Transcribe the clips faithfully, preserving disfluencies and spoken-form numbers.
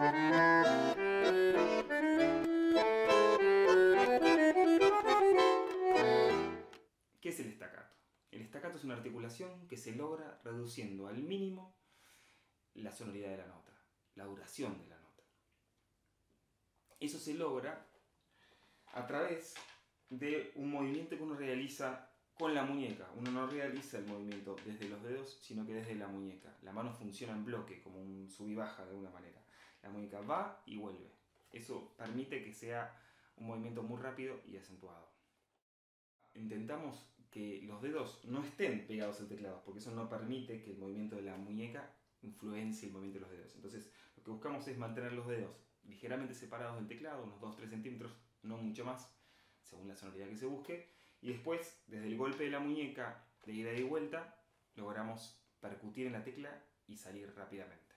¿Qué es el staccato? El staccato es una articulación que se logra reduciendo al mínimo la sonoridad de la nota, la duración de la nota. Eso se logra a través de un movimiento que uno realiza con la muñeca. Uno no realiza el movimiento desde los dedos, sino que desde la muñeca. La mano funciona en bloque, como un sub y baja de alguna manera. La muñeca va y vuelve. Eso permite que sea un movimiento muy rápido y acentuado. Intentamos que los dedos no estén pegados al teclado, porque eso no permite que el movimiento de la muñeca influencie el movimiento de los dedos. Entonces, lo que buscamos es mantener los dedos ligeramente separados del teclado, unos dos a tres centímetros, no mucho más, según la sonoridad que se busque, y después, desde el golpe de la muñeca, de ida y vuelta, logramos percutir en la tecla y salir rápidamente.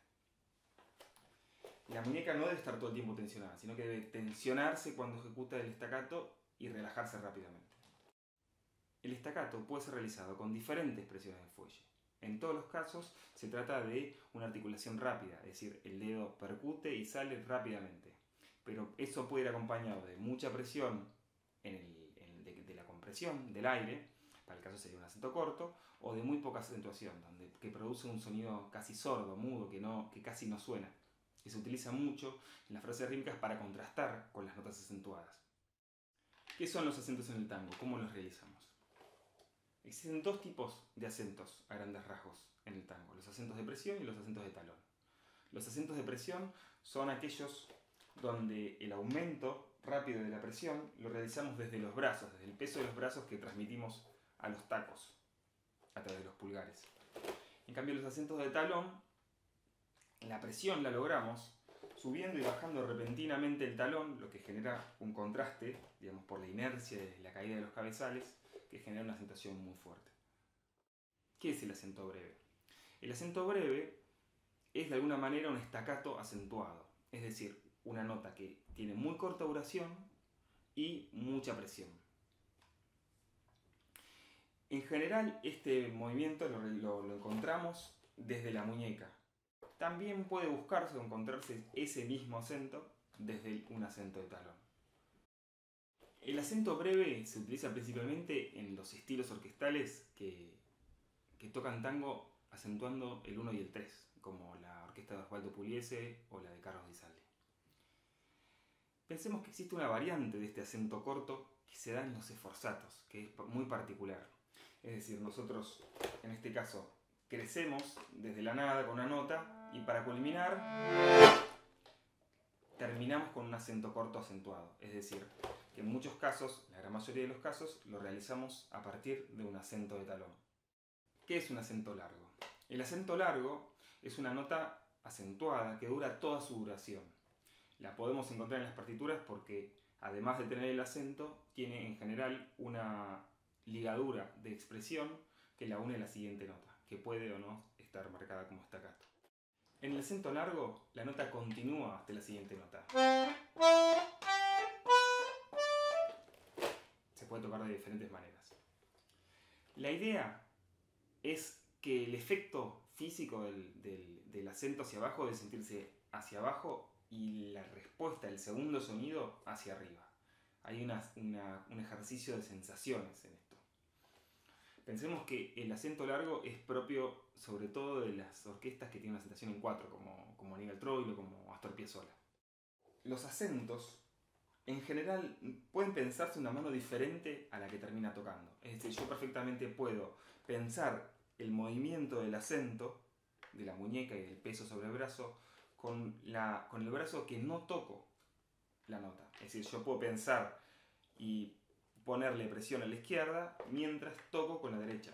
La muñeca no debe estar todo el tiempo tensionada, sino que debe tensionarse cuando ejecuta el staccato y relajarse rápidamente. El staccato puede ser realizado con diferentes presiones del fuelle. En todos los casos se trata de una articulación rápida, es decir, el dedo percute y sale rápidamente. Pero eso puede ir acompañado de mucha presión en el, en de, de la compresión del aire, para el caso sería un acento corto, o de muy poca acentuación, donde, que produce un sonido casi sordo, mudo, que, no, que casi no suena. Que se utiliza mucho en las frases rítmicas para contrastar con las notas acentuadas. ¿Qué son los acentos en el tango? ¿Cómo los realizamos? Existen dos tipos de acentos a grandes rasgos en el tango, los acentos de presión y los acentos de talón. Los acentos de presión son aquellos donde el aumento rápido de la presión lo realizamos desde los brazos, desde el peso de los brazos que transmitimos a los tacos a través de los pulgares. En cambio, los acentos de talón, la presión la logramos subiendo y bajando repentinamente el talón, lo que genera un contraste, digamos, por la inercia de la caída de los cabezales, que genera una acentuación muy fuerte. ¿Qué es el acento breve? El acento breve es de alguna manera un staccato acentuado, es decir, una nota que tiene muy corta duración y mucha presión. En general, este movimiento lo, lo, lo encontramos desde la muñeca. También puede buscarse o encontrarse ese mismo acento desde un acento de talón. El acento breve se utiliza principalmente en los estilos orquestales que, que tocan tango acentuando el uno y el tres, como la orquesta de Osvaldo Pugliese o la de Carlos Di Sarli. Pensemos que existe una variante de este acento corto que se da en los sforzatos, que es muy particular. Es decir, nosotros, en este caso, crecemos desde la nada con una nota y para culminar terminamos con un acento corto acentuado. Es decir, que en muchos casos, la gran mayoría de los casos, lo realizamos a partir de un acento de talón. ¿Qué es un acento largo? El acento largo es una nota acentuada que dura toda su duración. La podemos encontrar en las partituras porque, además de tener el acento, tiene en general una ligadura de expresión que la une a la siguiente nota, que puede o no estar marcada como staccato. En el acento largo, la nota continúa hasta la siguiente nota. Se puede tocar de diferentes maneras. La idea es que el efecto físico del, del, del acento hacia abajo debe sentirse hacia abajo y la respuesta, el segundo sonido, hacia arriba. Hay una, una, un ejercicio de sensaciones en esto. Pensemos que el acento largo es propio sobre todo de las orquestas que tienen una acentuación en cuatro, como, como Aníbal Troilo o como Astor Piazzolla. Los acentos, en general, pueden pensarse de una mano diferente a la que termina tocando. Es decir, yo perfectamente puedo pensar el movimiento del acento, de la muñeca y del peso sobre el brazo, con, la, con el brazo que no toco la nota. Es decir, yo puedo pensar y ponerle presión a la izquierda mientras toco con la derecha.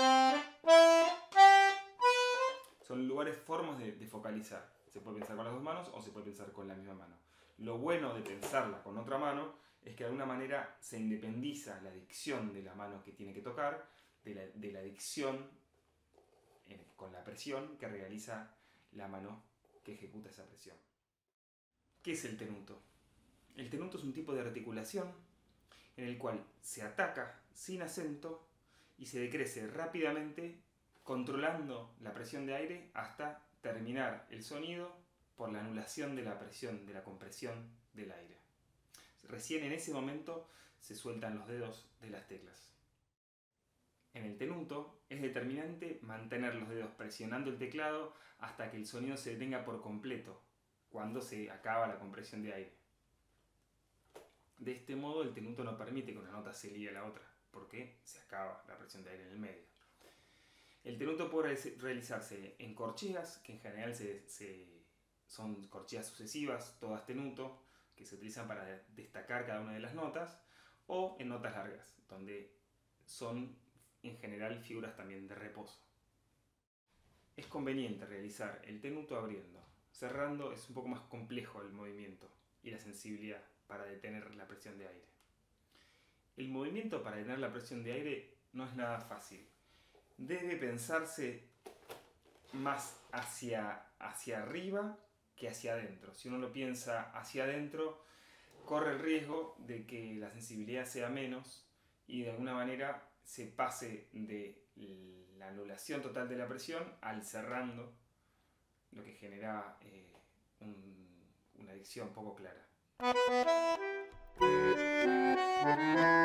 Son lugares, formas de, de focalizar. Se puede pensar con las dos manos o se puede pensar con la misma mano. Lo bueno de pensarla con otra mano es que de alguna manera se independiza la dicción de la mano que tiene que tocar de la, de la dicción eh, con la presión que realiza la mano que ejecuta esa presión. ¿Qué es el tenuto? El tenuto es un tipo de articulación en el cual se ataca sin acento y se decrece rápidamente controlando la presión de aire hasta terminar el sonido por la anulación de la presión, de la compresión del aire. Recién en ese momento se sueltan los dedos de las teclas. En el tenuto es determinante mantener los dedos presionando el teclado hasta que el sonido se detenga por completo, cuando se acaba la compresión de aire. De este modo el tenuto no permite que una nota se ligue a la otra, porque se acaba la presión de aire en el medio. El tenuto puede realizarse en corcheas, que en general se, se, son corcheas sucesivas, todas tenuto, que se utilizan para destacar cada una de las notas, o en notas largas, donde son en general figuras también de reposo. Es conveniente realizar el tenuto abriendo. Cerrando es un poco más complejo el movimiento y la sensibilidad para detener la presión de aire. El movimiento para detener la presión de aire no es nada fácil. Debe pensarse más hacia, hacia arriba que hacia adentro. Si uno lo piensa hacia adentro, corre el riesgo de que la sensibilidad sea menos y de alguna manera se pase de la anulación total de la presión al cerrando, lo que genera eh, un, una dicción poco clara.